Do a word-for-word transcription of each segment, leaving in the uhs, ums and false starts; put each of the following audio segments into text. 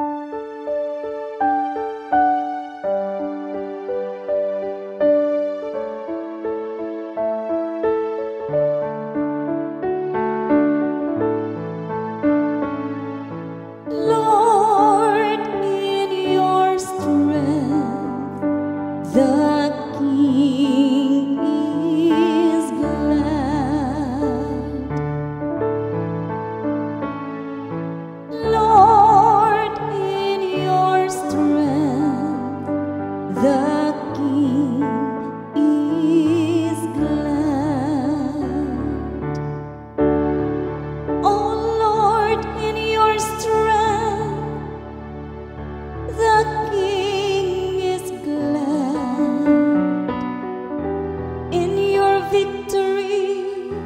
Lord, in your strength, the King is glad. Lord, in your strength, the King is glad. Oh Lord, in your strength, the King is glad. In your victory,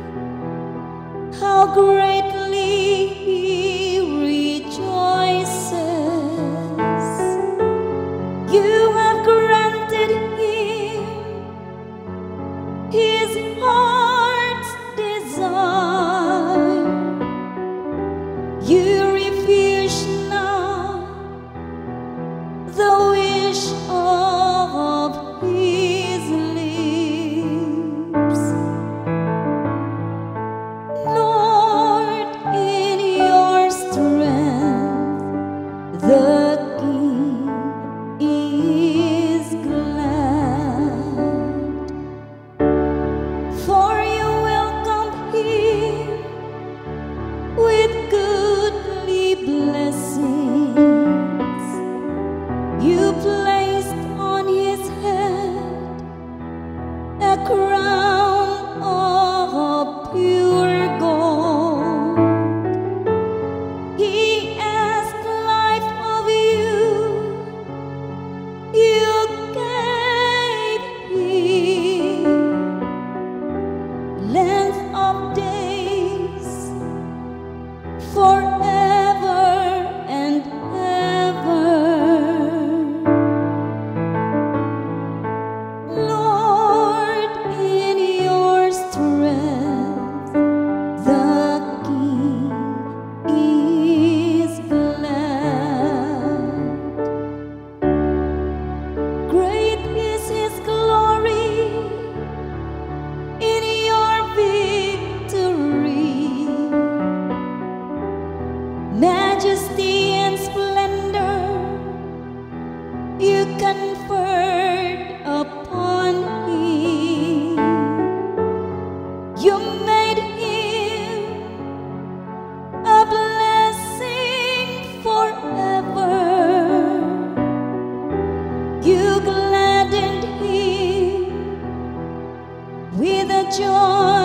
how greatly he rejoices. You have granted him his heart's desire. You refuse now the wish of his lips. Lord, in your strength, the King is glad. For you welcome him with goodly blessings. You placed on his head a crown of pure gold. He asked life of you, you gave him length of days forever and ever. Lord, in your strength, the King is glad. Great is his glory in your victory. Majesty and splendor you conferred upon him. You made him a blessing forever. You gladdened him with a joy